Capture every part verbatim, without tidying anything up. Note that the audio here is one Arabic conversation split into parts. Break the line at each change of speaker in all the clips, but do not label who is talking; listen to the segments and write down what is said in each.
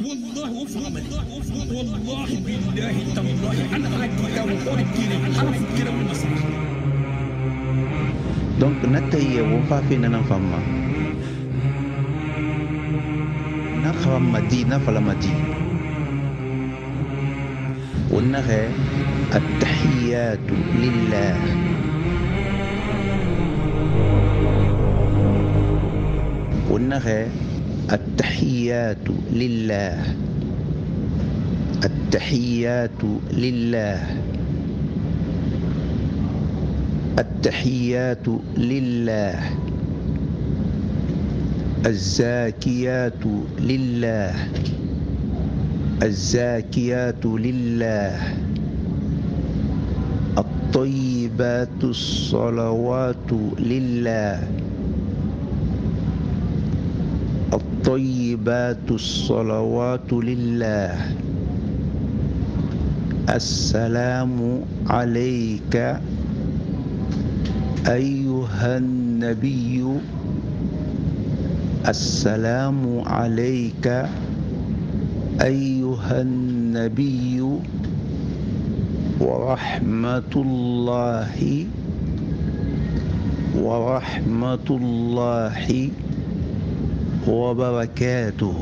والله وافهم والله بالله تالله انا عايز كده وقول كده حرف كده والمسرح.
donc natay won fa fi nanan famma na kharam madi na fala madi والنغى التحيات لله والنغى التحيات لله التحيات لله التحيات لله الزاكيات لله الزاكيات لله الطيبات الصلوات لله الطيبات الصلوات لله السلام عليك أيها النبي السلام عليك أيها النبي ورحمة الله ورحمة الله وبركاته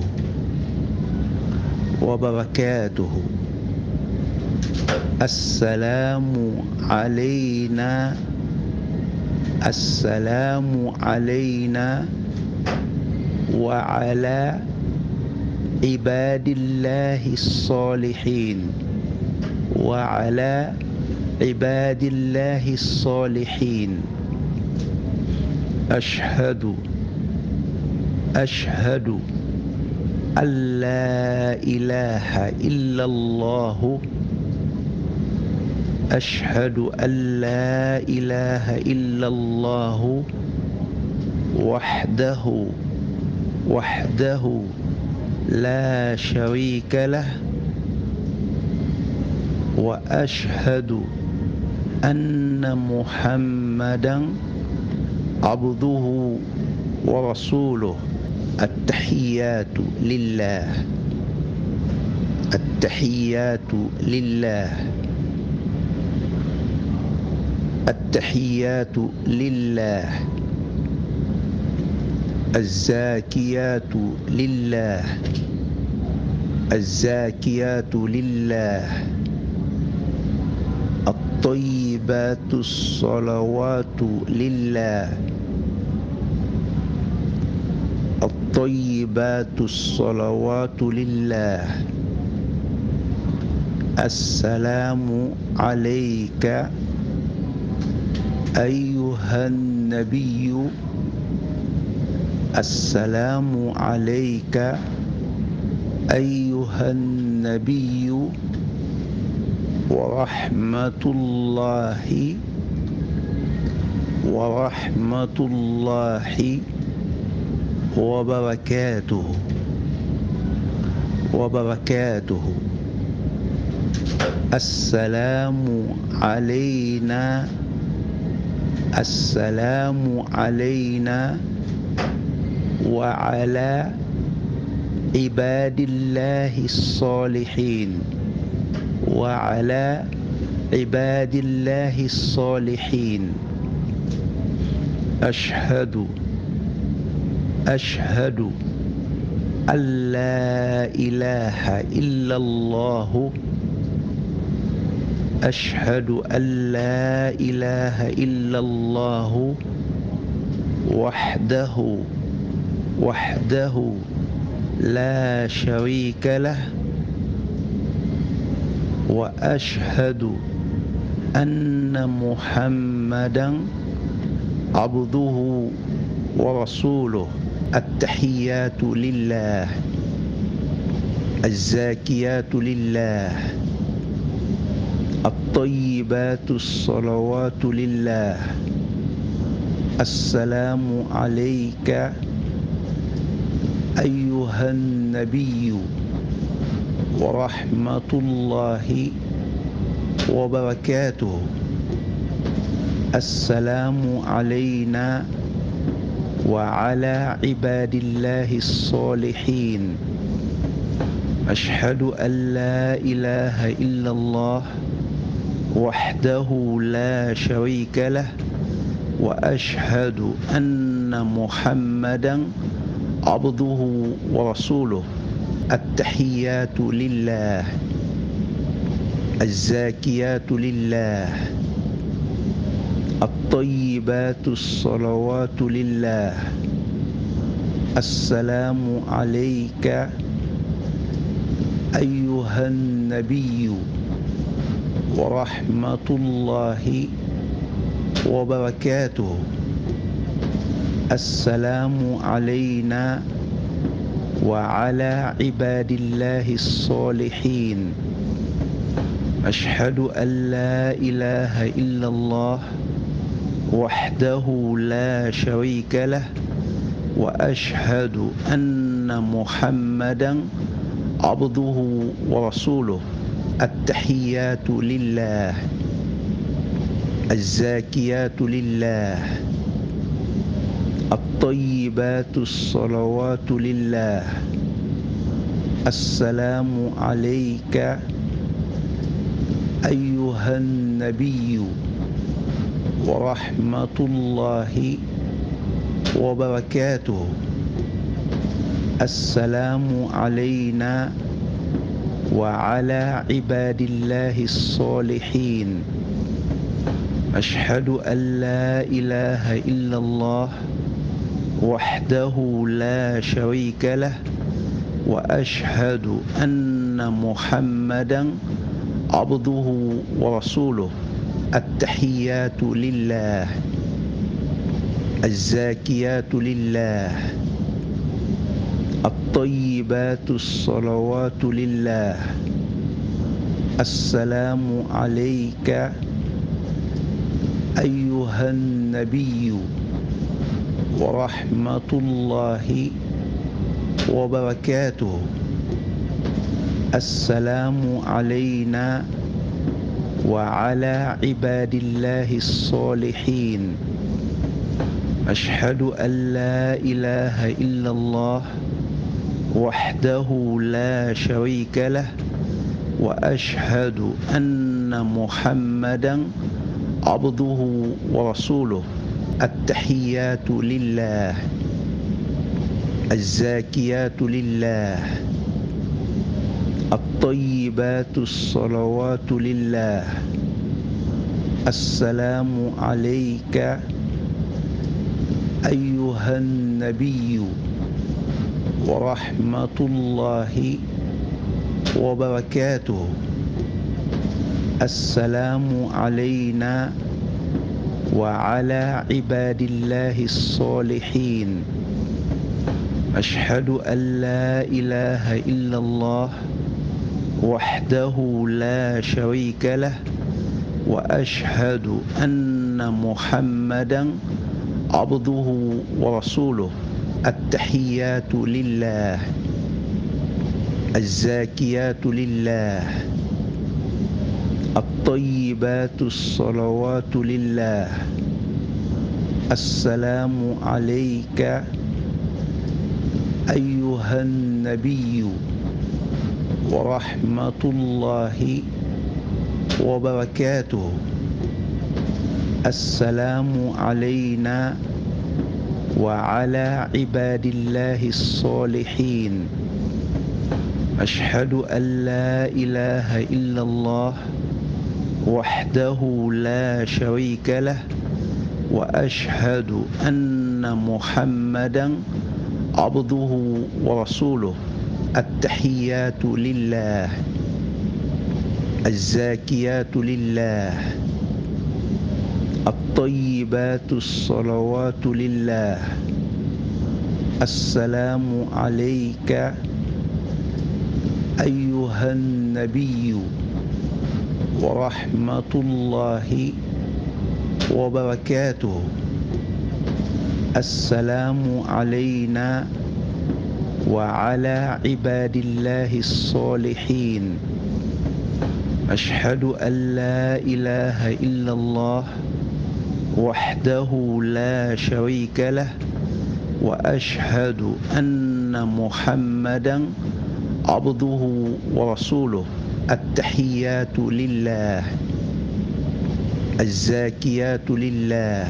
وبركاته السلام علينا السلام علينا وعلى عباد الله الصالحين وعلى عباد الله الصالحين أشهد أشهد أن لا إله إلا الله أشهد أن لا إله إلا الله وحده وحده لا شريك له وأشهد أن محمدا عبده ورسوله التحيات لله التحيات لله التحيات لله الزاكيات لله الزاكيات لله الطيبات الصلوات لله الطيبات الصلوات لله السلام عليك أيها النبي السلام عليك أيها النبي ورحمة الله ورحمة الله وبركاته وبركاته السلام علينا السلام علينا وعلى عباد الله الصالحين وعلى عباد الله الصالحين أشهد أشهد أن لا إله إلا الله أشهد أن لا إله إلا الله وحده وحده لا شريك له وأشهد أن محمدا عبده ورسوله التحيات لله الزاكيات لله الطيبات الصلوات لله السلام عليك أيها النبي ورحمة الله وبركاته السلام علينا وعلى عباد الله الصالحين أشهد أن لا إله إلا الله وحده لا شريك له وأشهد أن محمدا عبده ورسوله التحيات لله الزاكيات لله الطيبات الصلوات لله السلام عليك أيها النبي ورحمة الله وبركاته. السلام علينا وعلى عباد الله الصالحين. أشهد أن لا إله إلا الله وحده لا شريك له وأشهد أن محمدا عبده ورسوله التحيات لله الزاكيات لله الطيبات الصلوات لله. السلام عليك أيها النبي ورحمة الله وبركاته. السلام علينا وعلى عباد الله الصالحين. أشهد أن لا إله إلا الله وحده لا شريك له وأشهد أن محمدا عبده ورسوله التحيات لله الزاكيات لله الطيبات الصلوات لله. السلام عليك أيها النبي ورحمة الله وبركاته. السلام علينا وعلى عباد الله الصالحين. أشهد أن لا إله إلا الله وحده لا شريك له وأشهد أن محمدا عبده ورسوله التحيات لله الزاكيات لله الطيبات الصلوات لله. السلام عليك أيها النبي ورحمة الله وبركاته. السلام علينا وعلى عباد الله الصالحين. أشهد أن لا إله إلا الله وحده لا شريك له وأشهد أن محمدا عبده ورسوله التحيات لله الزاكيات لله الطيبات الصلوات لله. السلام عليك أيها النبي ورحمة الله وبركاته. السلام علينا وعلى عباد الله الصالحين. أشهد أن لا إله إلا الله وحده لا شريك له. له، وأشهد أن محمدا عبده ورسوله التحيات لله الزاكيات لله الطيبات الصلوات لله. السلام عليك أيها النبي ورحمة الله وبركاته. السلام علينا وعلى عباد الله الصالحين. أشهد أن لا إله إلا الله وحده لا شريك له وأشهد أن محمدا عبده ورسوله التحيات لله الزاكيات لله الطيبات الصلوات لله. السلام عليك أيها النبي ورحمة الله وبركاته. السلام علينا وعلى عباد الله الصالحين. أشهد أن لا إله إلا الله وحده لا شريك له وأشهد أن محمدا عبده ورسوله. التحيات لله، الزاكيات لله،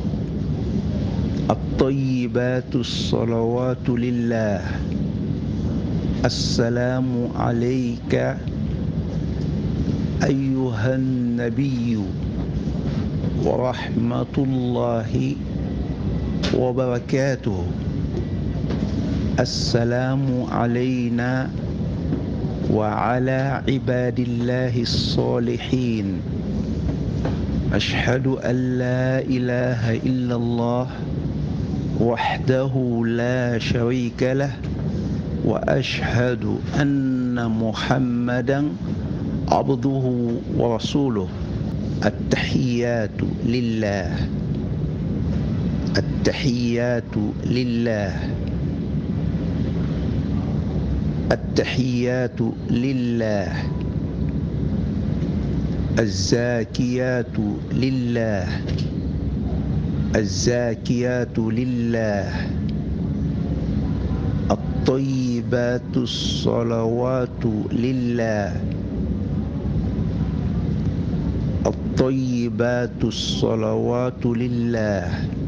الطيبات الصلوات لله. السلام عليك أيها النبي ورحمة الله وبركاته. السلام علينا وعلى عباد الله الصالحين. أشهد أن لا إله إلا الله وحده لا شريك له، وأشهد أن محمدا عبده ورسوله. التحيات لله، التحيات لله، التحيات لله، الزاكيات لله، الزاكيات لله، الطيبات الصلوات لله، الطيبات الصلوات لله.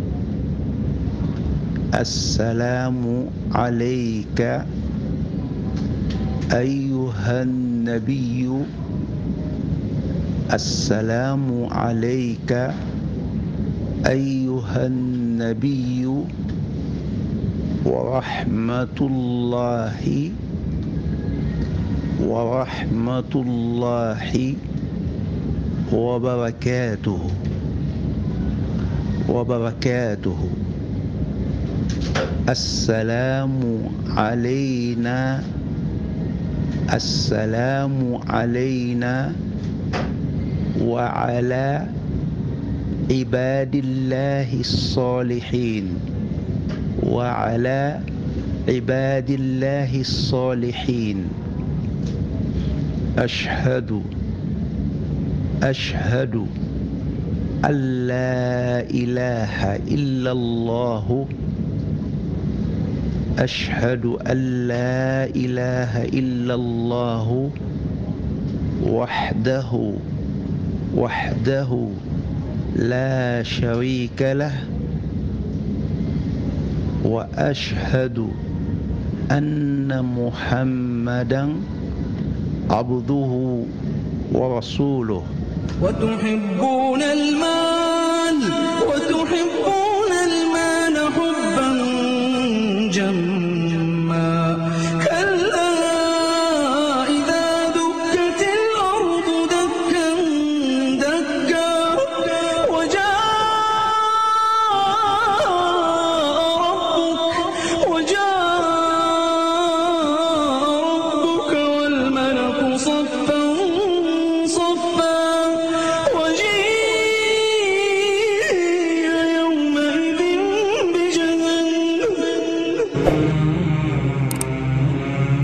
السلام عليك أيها النبي، السلام عليك أيها النبي ورحمة الله ورحمة الله وبركاته وبركاته. السلام علينا، السلام علينا وعلى عباد الله الصالحين، وعلى عباد الله الصالحين. أشهد أشهد أن لا إله إلا الله، أشهد أن لا إله إلا الله وحده وحده لا شريك له، وأشهد أن محمدا عبده ورسوله.
وتحبون المال وتحبون المال حبا جما، كلا إذا دكت الأرض دكا دكا، وجاء ربك وجاء ربك والملك صفا صفا،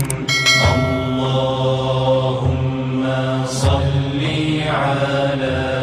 اللهم صل على